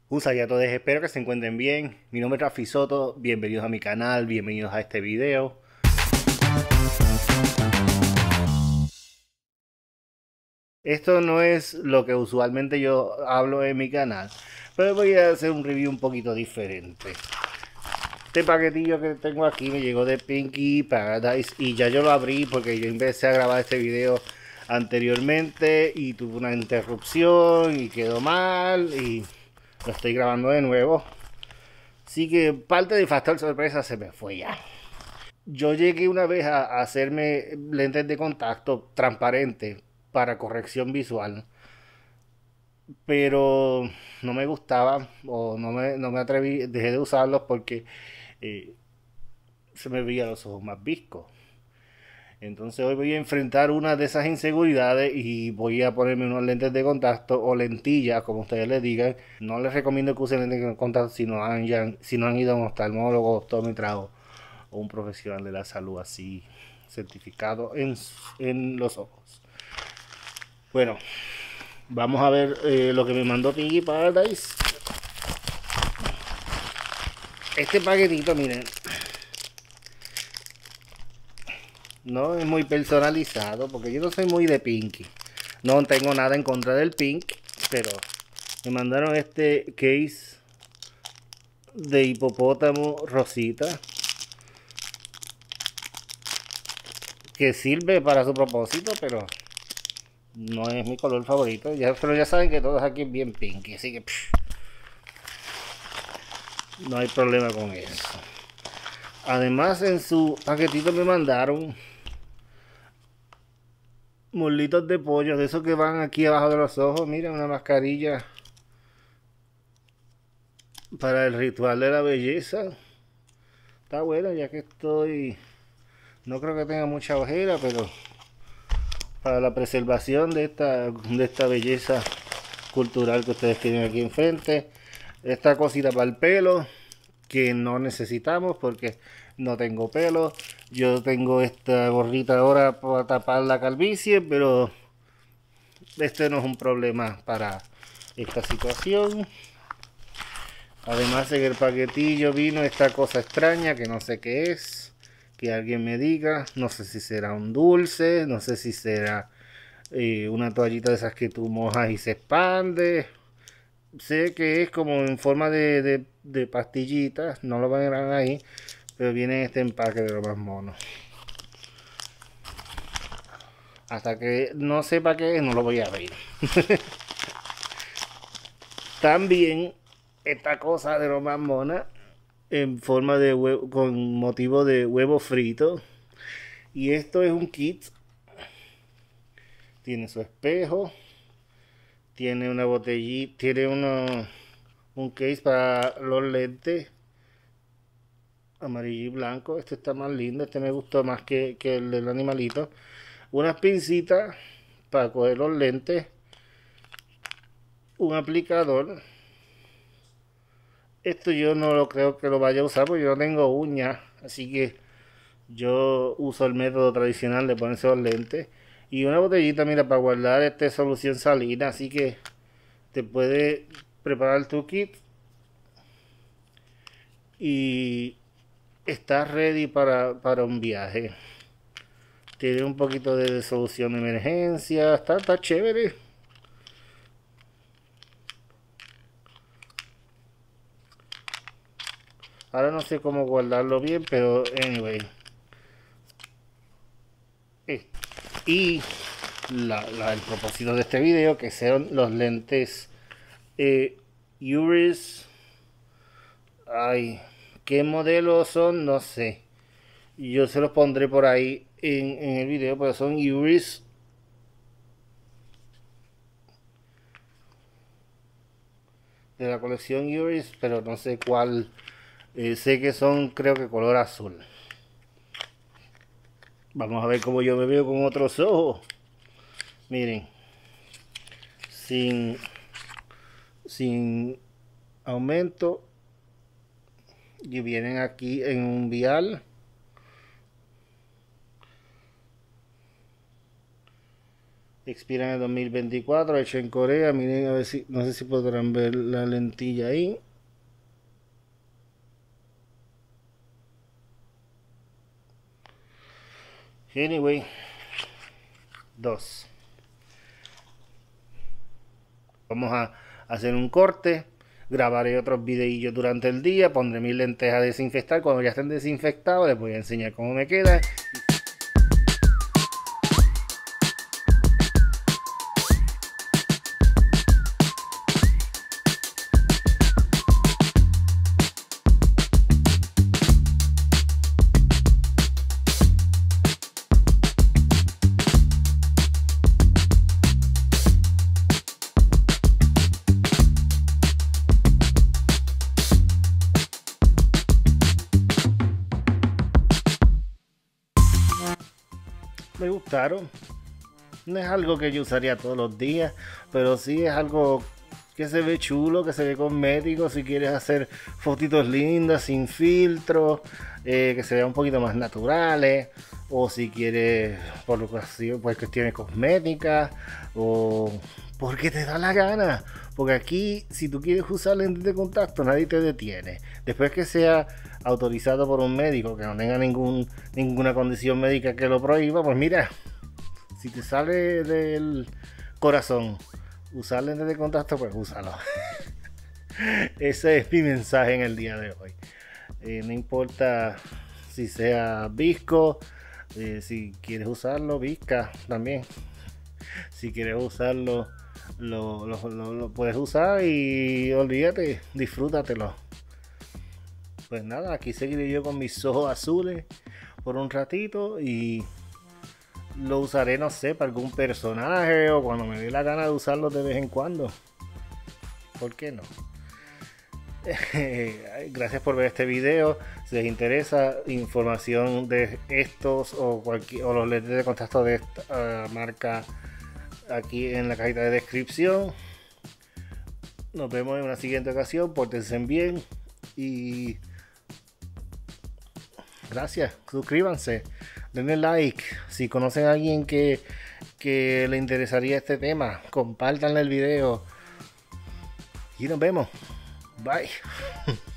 Un saludo a todos, espero que se encuentren bien. Mi nombre es Rafi Soto, bienvenidos a mi canal, bienvenidos a este video. Esto no es lo que usualmente yo hablo en mi canal, pero voy a hacer un review un poquito diferente. Este paquetillo que tengo aquí me llegó de Pinky Paradise y ya yo lo abrí porque yo empecé a grabar este video anteriormente y tuve una interrupción y quedó mal y lo estoy grabando de nuevo. Así que parte del factor sorpresa se me fue ya. Yo llegué una vez a hacerme lentes de contacto transparentes para corrección visual, pero no me gustaba o no me atreví, dejé de usarlos porque eh, se me veían los ojos más viscos. Entonces hoy voy a enfrentar una de esas inseguridades y voy a ponerme unos lentes de contacto o lentillas, como ustedes les digan. No les recomiendo que usen lentes de contacto si no han ido a un oftalmólogo, optómetra o un profesional de la salud así certificado en los ojos. Bueno, vamos a ver lo que me mandó Pinky Paradise. Este paquetito, miren, no es muy personalizado porque yo no soy muy de Pinky. No tengo nada en contra del Pink, pero me mandaron este case de hipopótamo rosita que sirve para su propósito, pero no es mi color favorito. Pero ya saben que todos aquí es bien Pinky, así que no hay problema con eso. Además, en su paquetito me mandaron muslitos de pollo, de esos que van aquí abajo de los ojos. Miren, una mascarilla para el ritual de la belleza. Está bueno, ya que estoy. No creo que tenga mucha ojera, pero para la preservación de esta belleza cultural que ustedes tienen aquí enfrente. Esta cosita para el pelo, que no necesitamos porque no tengo pelo. Yo tengo esta gorrita ahora para tapar la calvicie, pero este no es un problema para esta situación. Además en el paquetillo vino esta cosa extraña que no sé qué es. Que alguien me diga. No sé si será un dulce. No sé si será una toallita de esas que tú mojas y se expande. Sé que es como en forma de pastillitas. No lo van a ver ahí. Pero viene en este empaque de lo más mono. Hasta que no sepa qué es, no lo voy a abrir. También esta cosa de lo más mona en forma de huevo, con motivo de huevo frito. Y esto es un kit. Tiene su espejo. Tiene una botellita. Tiene un case para los lentes. Amarillo y blanco. Este está más lindo. Este me gustó más que el del animalito. Unas pincitas para coger los lentes. Un aplicador. Esto yo no lo creo que lo vaya a usar porque yo no tengo uñas. Así que yo uso el método tradicional de ponerse los lentes. Y una botellita, mira, para guardar solución salina. Así que te puedes preparar tu kit y estás ready para un viaje. Tiene un poquito de solución de emergencia. Está chévere. Ahora no sé cómo guardarlo bien, pero anyway. Eh, Y el propósito de este video, que sean los lentes Uris. Ay, ¿qué modelos son? No sé. Yo se los pondré por ahí en el video, pero son Uris de la colección Uris, pero no sé cuál. Sé que son, creo que color azul. Vamos a ver cómo yo me veo con otros ojos. Miren, sin, sin aumento. Y vienen aquí en un vial. expira en el 2024, hecho en Corea. Miren a ver si, no sé si podrán ver la lentilla ahí. Anyway, 2. Vamos a hacer un corte. Grabaré otros videillos durante el día. Pondré mis lentejas a desinfectar. Cuando ya estén desinfectados, les voy a enseñar cómo me queda. Me gustaron. No es algo que yo usaría todos los días, pero sí es algo que se ve chulo, que se ve cosmético. Si quieres hacer fotitos lindas, sin filtro, que se vean un poquito más naturales, o si quieres por cuestiones cosméticas, o porque te da la gana. Porque aquí, si tú quieres usar lentes de contacto, nadie te detiene. Después que sea autorizado por un médico, que no tenga ninguna condición médica que lo prohíba, pues mira, si te sale del corazón usar lentes de contacto, pues úsalo. Ese es mi mensaje en el día de hoy. No importa si sea visco, si quieres usarlo, visca también. Si quieres usarlo, lo puedes usar y olvídate, disfrútatelo. Pues nada, aquí seguiré yo con mis ojos azules por un ratito y lo usaré, no sé, para algún personaje o cuando me dé la gana de usarlo de vez en cuando. ¿Por qué no? Gracias por ver este video. Si les interesa información de estos o los lentes de contacto de esta marca, aquí en la cajita de descripción. Nos vemos en una siguiente ocasión. Pórtense bien y gracias. Suscríbanse, denle like. Si conocen a alguien que le interesaría este tema, compártanle el video y nos vemos. Bye.